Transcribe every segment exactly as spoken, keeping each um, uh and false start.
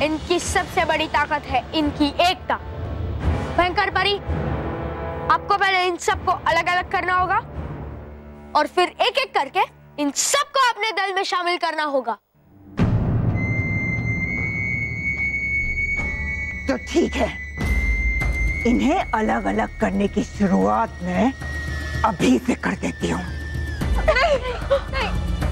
इनकी सबसे बड़ी ताकत है इनकी एकता। भयंकर परी, आपको पहले इन सबको अलग अलग करना होगा और फिर एक एक करके इन सबको अपने दल में शामिल करना होगा। तो ठीक है, इन्हें अलग अलग करने की शुरुआत मैं अभी से कर देती हूँ। नहीं, नहीं।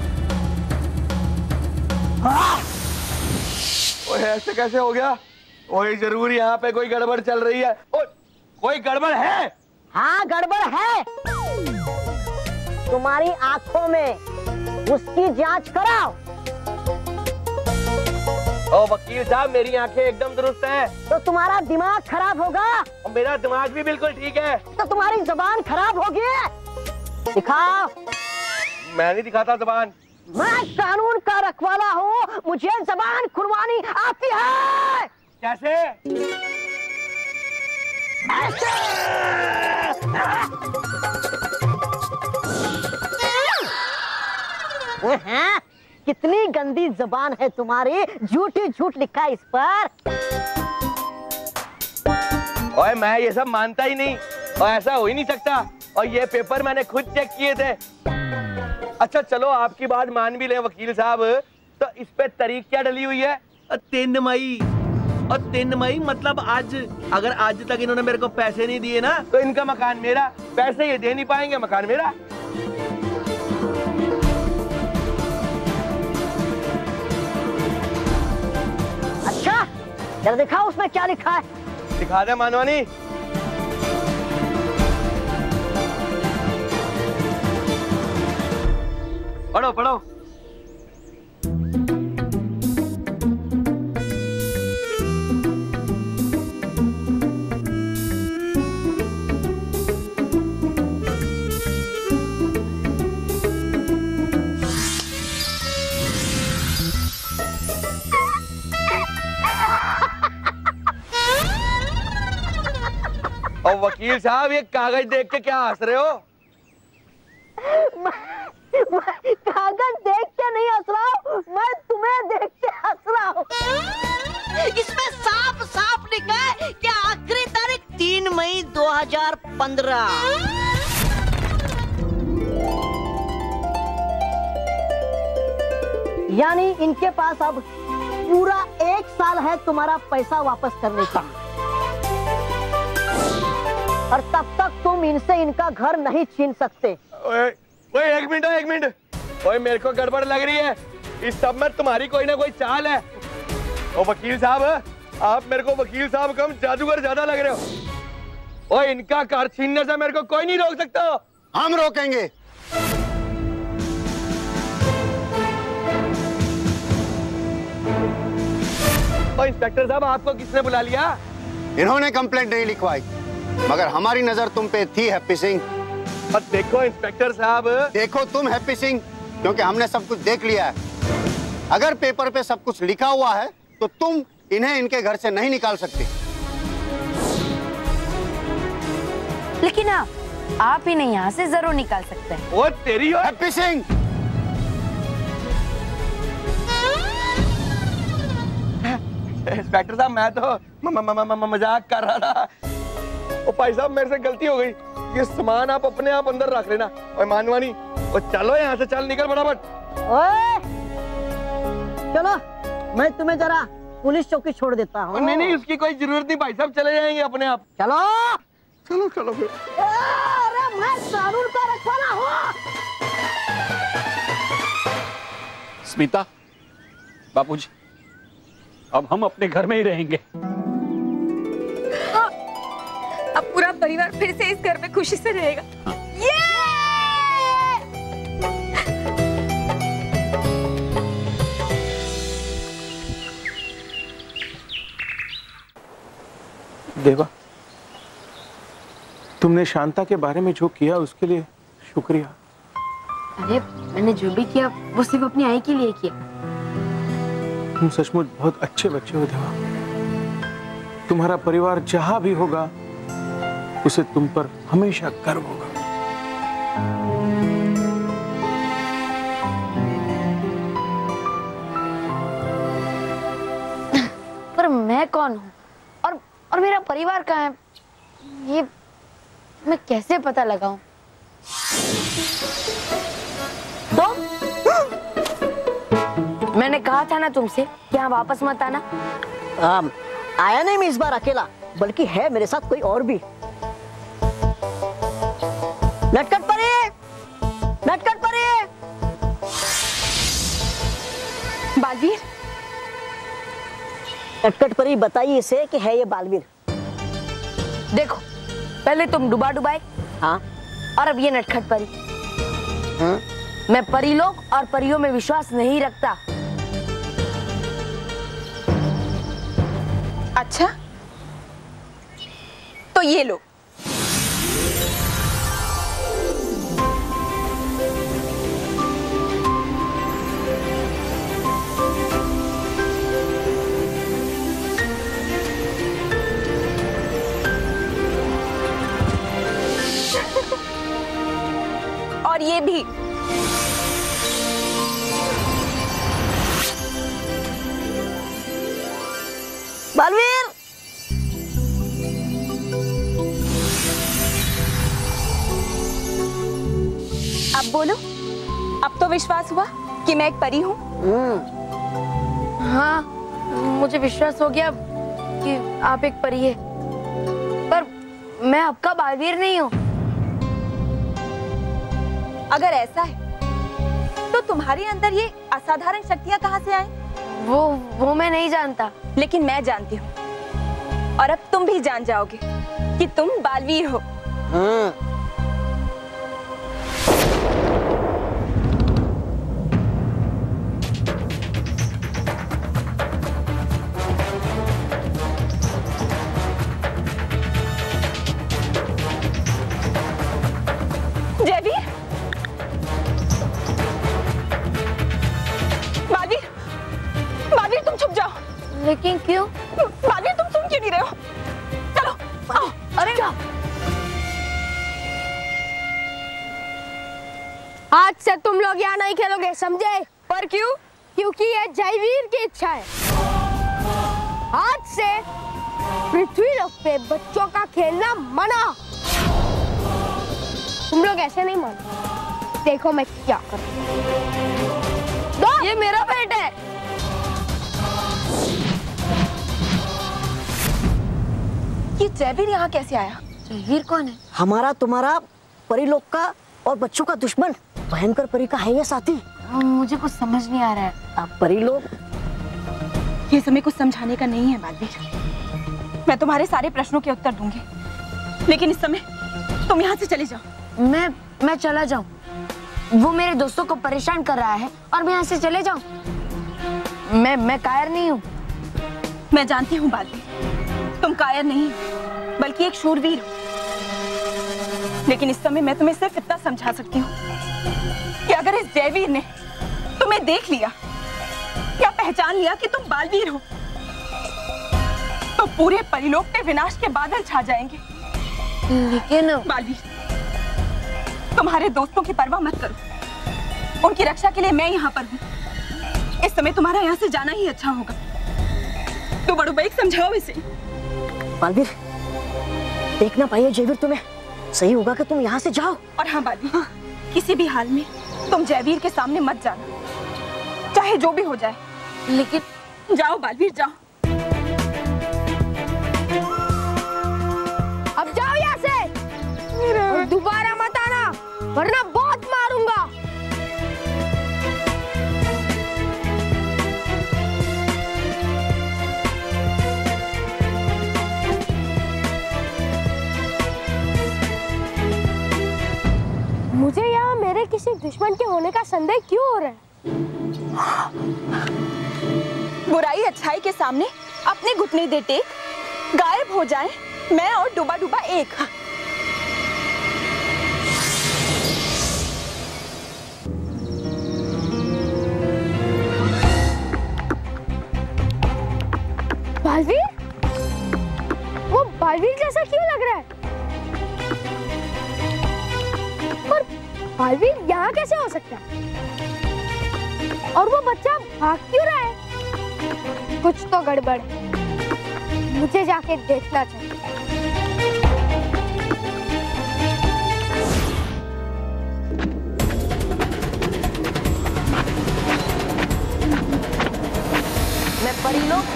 ओए ऐसे कैसे हो गया? ओए जरूर यहाँ पे कोई गड़बड़ चल रही है। ओ, कोई गड़बड़ है? हाँ गड़बड़ है। तुम्हारी आंखों में उसकी जांच कराओ। ओ वकील साहब, मेरी आंखें एकदम दुरुस्त हैं। तो तुम्हारा दिमाग खराब होगा। और मेरा दिमाग भी बिल्कुल ठीक है। तो तुम्हारी जुबान खराब होगी। दिखाओ। मैं नहीं दिखाता जुबान। मैं कानून का रखवाला हूँ, मुझे जुबान खुलवानी आती है। कैसे? ऐसे। हाँ? कितनी गंदी जुबान है तुम्हारी, झूठ ही झूठ लिखा है इस पर। ओए मैं ये सब मानता ही नहीं, और ऐसा हो ही नहीं सकता। और ये पेपर मैंने खुद चेक किए थे। अच्छा चलो आपकी बात मान भी ले वकील साहब, तो इस पे तारीख क्या डली हुई है? तीन मई। और तीन मई मतलब आज। अगर आज तक इन्होंने मेरे को पैसे नहीं दिए ना, तो इनका मकान मेरा। पैसे ये दे नहीं पाएंगे, मकान मेरा। अच्छा जरा दिखाओ उसमें क्या लिखा है। दिखा दे मानवानी। पढ़ो पढ़ो। और वकील साहब ये कागज देख के क्या हंस रहे हो? मैं, मैं कागज देख के नहीं हंस रहा हूँ, मैं तुम्हें देख के हंस रहा हूँ। इसमें साफ साफ लिखा है कि आखिरी तारीख तीन मई दो हजार पंद्रह। यानी इनके पास अब पूरा एक साल है तुम्हारा पैसा वापस करने का, और तब तक तुम इनसे इनका घर नहीं छीन सकते। ओए, ओए एक मिनट एक मिनट। ओए मेरे को गड़बड़ लग रही है। इस सब में तुम्हारी कोई ना कोई चाल है। ओ वकील साहब, आप मेरे को वकील साहब कम जादूगर ज्यादा लग रहे हो। ओए इनका घर छीनने से मेरे को कोई नहीं रोक सकता। हम रोकेंगे। ओ इंस्पेक्टर साहब, आपको किसने बुला लिया? इन्होंने कंप्लेंट नहीं लिखवाई, मगर हमारी नजर तुम पे थी हैप्पी सिंह। और देखो इंस्पेक्टर साहब, देखो तुम हैप्पी सिंह, क्योंकि हमने सब कुछ देख लिया है। अगर पेपर पे सब कुछ लिखा हुआ है तो तुम इन्हें इनके घर से नहीं निकाल सकते। लेकिन आप आप इन्हें यहाँ से जरूर निकाल सकते हैं। वो तेरी हो हैप्पी सिंह। इंस्पेक्टर साहब, मैं तो म, म, म, म, मजाक कर रहा था। ओ भाई साहब, मेरे से गलती हो गई। ये सामान आप अपने आप अंदर रख लेना। ओए मानवानी, ओ चलो यहाँ से, चल निकल फटाफट। ओए चलो, मैं तुम्हें जरा पुलिस चौकी छोड़ देता हूँ। नहीं नहीं, उसकी कोई जरूरत नहीं भाई साहब, चले जाएंगे अपने आप। चलो चलो चलो फिर। अरे मैं कानून का रखवाला हूँ। स्मिता, बापूजी, अब हम अपने घर में ही रहेंगे। हाँ, अब पूरा परिवार फिर से इस घर में खुशी से रहेगा। हाँ। ये! देवा, तुमने शांता के बारे में जो किया उसके लिए शुक्रिया। अरे मैंने जो भी किया वो सिर्फ अपनी आई के लिए किया। तुम सचमुच बहुत अच्छे बच्चे हो देवा। तुम्हारा परिवार जहां भी होगा उसे तुम पर हमेशा गर्व होगा। परिवार कहाँ है, ये मैं कैसे पता लगाऊं? तो मैंने कहा था ना तुमसे कि यहाँ वापस मत आना। आ, आया नहीं मैं इस बार अकेला, बल्कि है मेरे साथ कोई और भी। नटखट परी, नटखट परी। बालवीर, नटखट परी बताइए इसे कि है ये बालवीर। देखो, पहले तुम डुबा डुबाए, हाँ, और अब ये नटखट परी। हाँ? मैं परिलोक और परियों में विश्वास नहीं रखता। अच्छा, तो ये लो। और ये भी। बालवीर, अब बोलो, अब तो विश्वास हुआ कि मैं एक परी हूँ? हाँ, मुझे विश्वास हो गया कि आप एक परी है, पर मैं आपका बालवीर नहीं हूँ। अगर ऐसा है तो तुम्हारे अंदर ये असाधारण शक्तियाँ कहाँ से आई? वो वो मैं नहीं जानता, लेकिन मैं जानती हूँ, और अब तुम भी जान जाओगे कि तुम बालवीर हो। हाँ। जयवीर, बालवीर, बालवीर तुम छुप जाओ। लेकिन क्यों? बालवीर तुम सुन क्यों नहीं रहे हो? चलो आओ। अरे आज से तुम लोग यहाँ नहीं खेलोगे, समझे? पर क्यों? क्योंकि ये जयवीर की इच्छा है। आज से पृथ्वी लोक पे बच्चों का खेलना मना। तुम लोग ऐसे नहीं मानो, देखो मैं क्या करूँ। ये मेरा पेट है। ये जयवीर यहाँ कैसे आया? जयवीर कौन है? हमारा तुम्हारा परिलोक का और बच्चों का दुश्मन भयंकर परी का है ये साथी। मुझे कुछ समझ नहीं आ रहा है। अब परिलोक, ये समय कुछ समझाने का नहीं है बालवीर। मैं तुम्हारे सारे प्रश्नों के उत्तर दूंगी, लेकिन इस समय तुम यहाँ से चले जाओ। मैं मैं चला जाऊं? वो मेरे दोस्तों को परेशान कर रहा है और मैं यहाँ से चले जाऊं? मैं मैं कायर नहीं हूँ। मैं जानती हूँ बालवीर, तुम कायर नहीं बल्कि एक शूरवीर हो, लेकिन इस समय मैं तुम्हें सिर्फ इतना समझा सकती हूँ कि अगर इस जयवीर ने तुम्हें देख लिया या पहचान लिया कि तुम बालवीर हो, तो पूरे परिलोक पे विनाश के बादल छा जाएंगे। लेकिन बालवीर, तुम्हारे दोस्तों की परवाह मत करो, उनकी रक्षा के लिए मैं यहाँ पर हूँ। इस समय तुम्हारा यहाँ से जाना ही अच्छा होगा। तो बड़ू भाई समझाओ इसे। बालवीर, देख ना पाइए जयवीर तुम्हें, सही होगा कि तुम यहाँ से जाओ। और हाँ बालवीर, हाँ। किसी भी हाल में तुम जयवीर के सामने मत जाना, चाहे जो भी हो जाए। लेकिन जाओ बालवीर, जाओ। अब जाओ यहाँ से, और दोबारा मत आना, वरना बहुत मारूंगा। मुझे यहाँ मेरे किसी दुश्मन के होने का संदेह क्यों हो रहा है? बुराई अच्छाई के सामने अपने घुटने दे टेक, गायब हो जाए मैं और डूबा डूबा एक। बालवीर? वो बालवीर जैसा क्यों लग रहा है? पर बालवीर यहाँ कैसे हो सकता है? और वो बच्चा भाग क्यों रहा है? कुछ तो गड़बड़ है, मुझे जाके देखना चाहिए।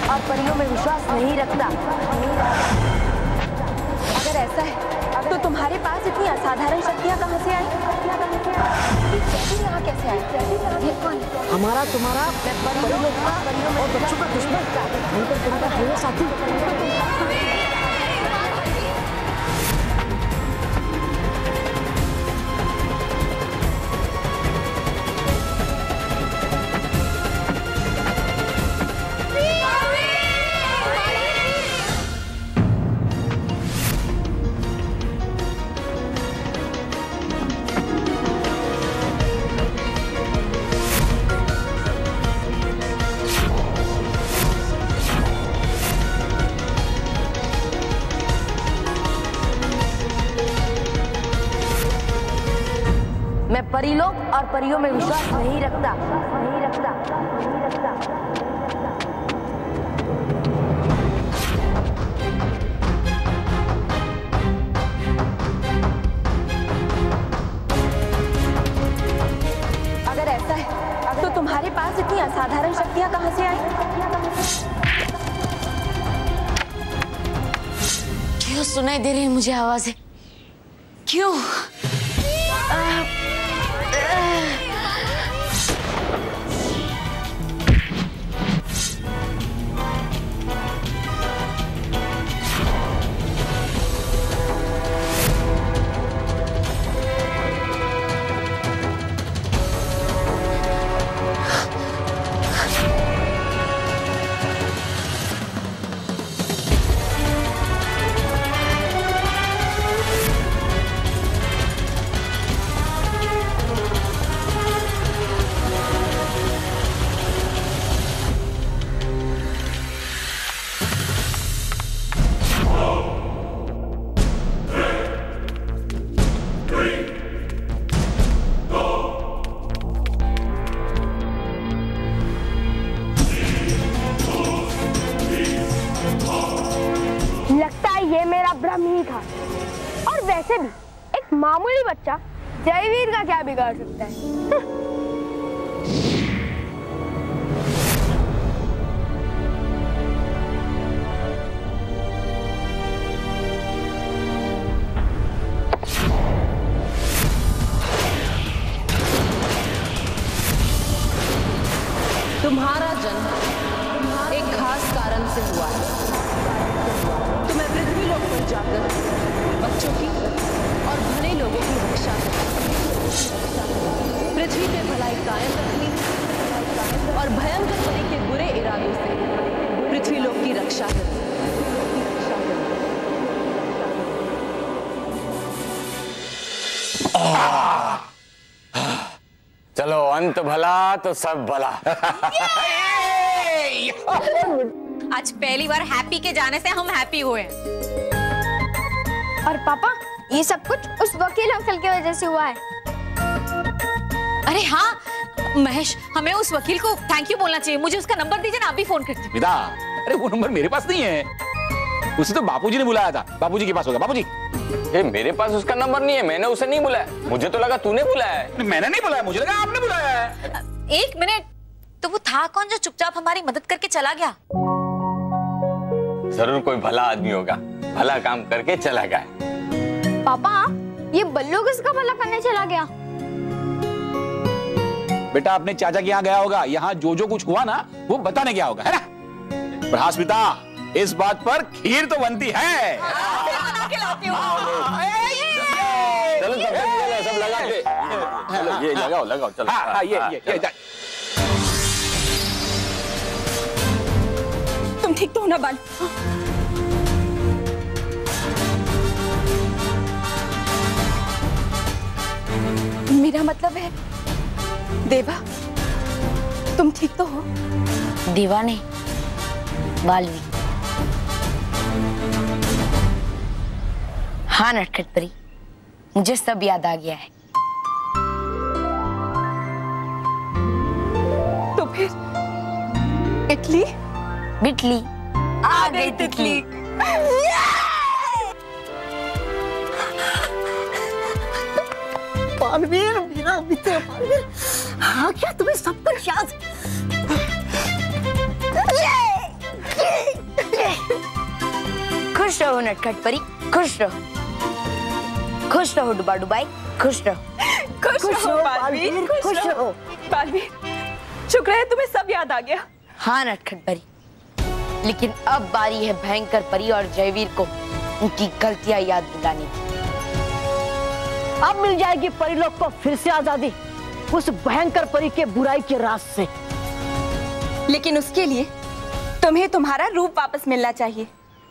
और परियों में विश्वास नहीं रखता। अगर ऐसा है तो तुम्हारे पास इतनी असाधारण शक्तियाँ कहाँ से आई? यहाँ कैसे आई? ये कौन? हमारा तुम्हारा परियों और बच्चों का दुश्मन तुम्हारा है साथी। मैं परिलोक और परियों में विश्वास नहीं रखता नहीं रखता नहीं रखता। अगर ऐसा है तो तुम्हारे पास इतनी असाधारण शक्तियाँ कहाँ से आई? क्यों सुनाई दे रही है मुझे आवाजें? क्यों? था। और वैसे भी एक मामूली बच्चा जयवीर का क्या बिगाड़ सकता है? तुम्हारा जन्म एक खास कारण से हुआ है। तुम्हें पृथ्वी लोक पर जाकर बच्चों की और भले लोगों की रक्षा करनी, पृथ्वी पे भलाई कायम रखनी और भयंकर परी के बुरे इरादों से पृथ्वी लोक की रक्षा करनी। चलो, अंत भला तो सब भला। आज पहली बार हैप्पी के जाने से हम हैप्पी हुए। और पापा, ये सब कुछ उस वकील अंकल की वजह से हुआ है। अरे हाँ महेश, हमें उस वकील को थैंक यू बोलना चाहिए। मुझे उसका नंबर दीजिए ना, अभी फोन करती हूँ। विदा, अरे वो नंबर मेरे पास नहीं है, उसे तो बापूजी ने बुलाया था। बापूजी के पास होगा। बापूजी, ये मेरे पास उसका नंबर नहीं है, मैंने उसे नहीं बुलाया। मुझे तो लगा तूने बुलाया है। मैंने नहीं बुलाया, मुझे लगा आपने बुलाया है। एक मिनट, तो वो था कौन जो चुपचाप हमारी मदद करके चला गया? जरूर कोई भला आदमी होगा, भला काम करके चला गया। पापा, ये बल्लू किसका भला करने चला गया? बेटा अपने चाचा के यहाँ गया होगा, यहाँ जो जो कुछ हुआ ना वो बताने गया होगा, है ना? पर हाँ स्मिता, इस बात पर खीर तो बनती है। चलो सब सब लगा के, चलो ये लगाओ लगाओ चलो। हाँ, हाँ, ये, ये, ये, तुम ठीक तो हो ना बाल? मेरा मतलब है देवा, तुम ठीक तो हो? देवा नहीं, बालवी। हाँ नटखट परी, मुझे सब याद आ गया है। तो फिर इटली बिटली आ गई तितली। पालवीर, मेरा मित्र पालवीर, हाँ क्या तुम्हें सब कुछ याद? खुश रहो नटखट परी, खुश रहो, खुश रहो डुबा डुबाई, खुश रहो। खुश रहो बालवीर, खुश रहो बालवीर। शुक्र है तुम्हें सब याद आ गया। हाँ नटखट परी, लेकिन अब बारी है भयंकर परी और जयवीर को उनकी गलतियां याद दिलाने की। अब मिल जाएगी परिलोक को फिर से आजादी उस भयंकर परी के बुराई के राज से। लेकिन उसके लिए तुम्हें तुम्हारा रूप वापस मिलना चाहिए।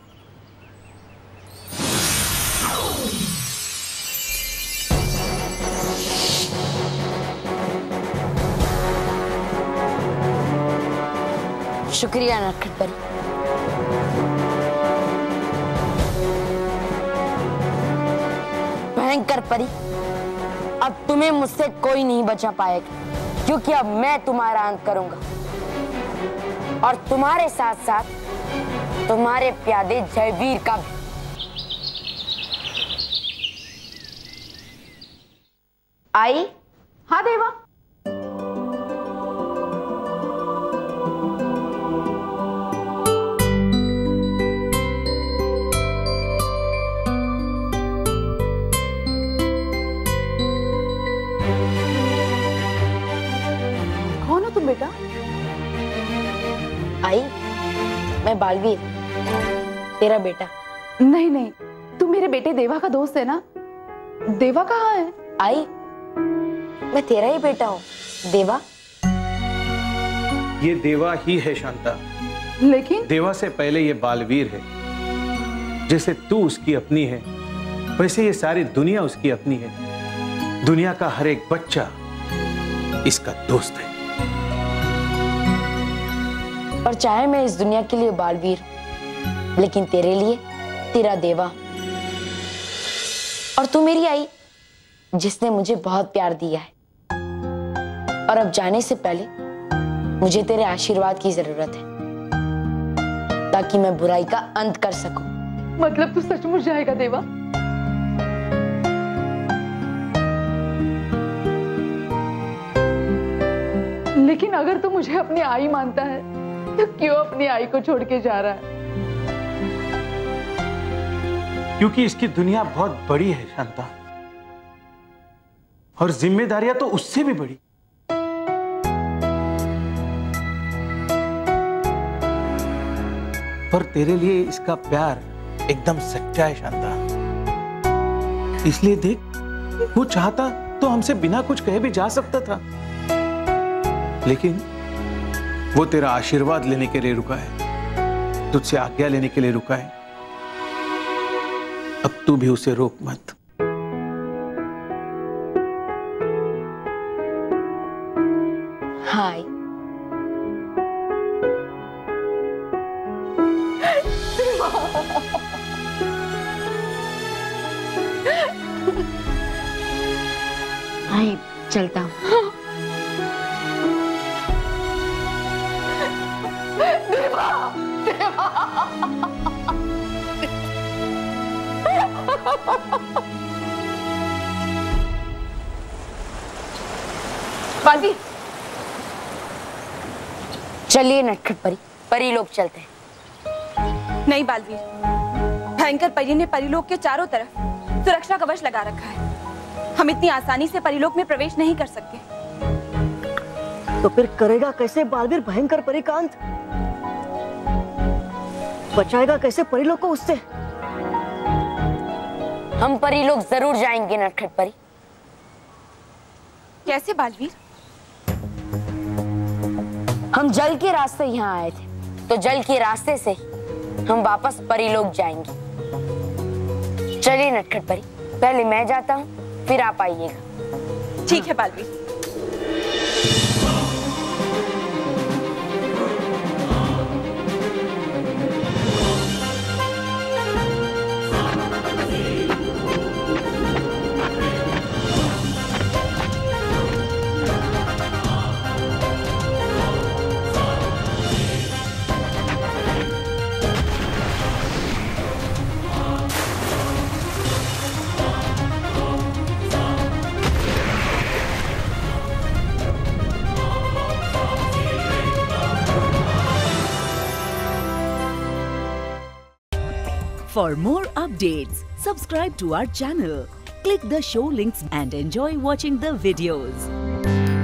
शुक्रिया नटखट परी। भयंकर परी, अब तुम्हें मुझसे कोई नहीं बचा पाएगा, क्योंकि अब मैं तुम्हारा अंत करूंगा और तुम्हारे साथ साथ तुम्हारे प्यादे जयवीर का भी। आई? हाँ देवा। कौन हो तुम बेटा? आई, मैं बालवीर, तेरा बेटा। नहीं नहीं, तू मेरे बेटे देवा का दोस्त है ना? देवा कहाँ है? आई, मैं तेरा ही बेटा हूँ, देवा। ये देवा ही है शांता, लेकिन देवा से पहले ये बालवीर है। जैसे तू उसकी अपनी है, वैसे ये सारी दुनिया उसकी अपनी है। दुनिया का हर एक बच्चा इसका दोस्त है। पर चाहे मैं इस दुनिया के लिए बालवीर, लेकिन तेरे लिए तेरा देवा। और तू मेरी आई, जिसने मुझे बहुत प्यार दिया है। और अब जाने से पहले मुझे तेरे आशीर्वाद की जरूरत है, ताकि मैं बुराई का अंत कर सकूं। मतलब तू सचमुच जाएगा देवा? लेकिन अगर तू मुझे अपनी आई मानता है, तो क्यों अपनी आई को छोड़ के जा रहा है? क्योंकि इसकी दुनिया बहुत बड़ी है शांता, और जिम्मेदारियां तो उससे भी बड़ी। पर तेरे लिए इसका प्यार एकदम सच्चा है शांता। इसलिए देख, वो चाहता तो हमसे बिना कुछ कहे भी जा सकता था, लेकिन वो तेरा आशीर्वाद लेने के लिए रुका है, तुझसे आज्ञा लेने के लिए रुका है। अब तू भी उसे रोक मत। हाय। हाय, चलता हूँ। देवा, देवा। बालवीर, चलिए नटखट परी, परी लोग चलते हैं। नहीं बालवीर, भयंकर परी ने परिलोक के चारों तरफ सुरक्षा कवच लगा रखा है। हम इतनी आसानी से परिलोक में प्रवेश नहीं कर सकते। तो फिर करेगा कैसे बालवीर भयंकर परी का अंत? बचाएगा कैसे परिलोक को उससे? हम परी लोग जरूर जाएंगे नटखट परी। कैसे बालवीर? हम जल के रास्ते यहाँ आए थे, तो जल के रास्ते से ही हम वापस परी लोग जाएंगे। चलिए नटखट परी, पहले मैं जाता हूँ, फिर आप आइएगा। ठीक है Baalveer. For more updates, subscribe to our channel, click the show links and enjoy watching the videos.